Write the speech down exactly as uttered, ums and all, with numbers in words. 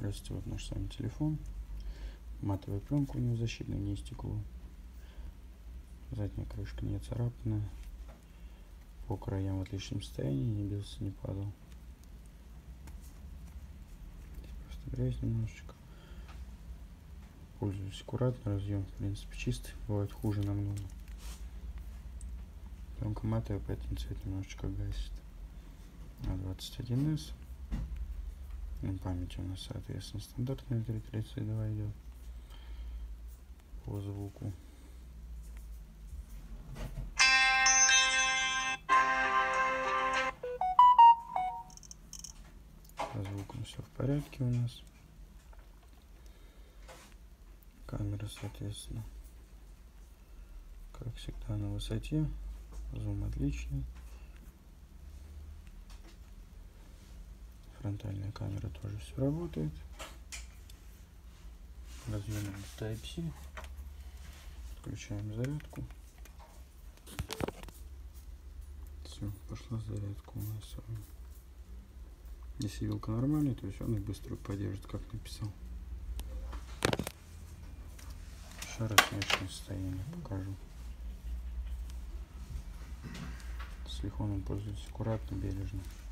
Здравствуйте, вот наш с вами телефон. Матовая пленка у него защитная, не стекло. Задняя крышка не царапанная. По краям в отличном состоянии, не бился, не падал. Здесь просто грязь немножечко. Пользуюсь аккуратно, разъем в принципе чистый, бывает хуже намного. Пленка матовая, поэтому цвет немножечко гасит. А двадцать один эс. На памяти у нас, соответственно, стандартная три тридцать два идет. По звуку. По звукам все в порядке у нас. Камера, соответственно, как всегда, на высоте. Зум отличный. Фронтальная камера тоже все работает. Разъем тайп си. Включаем зарядку. Все, пошла зарядка у нас. Если вилка нормальная, то есть он и быстро поддержит, как написал. Еще раз внешнее состояние покажу. С телефоном пользуйтесь аккуратно, бережно.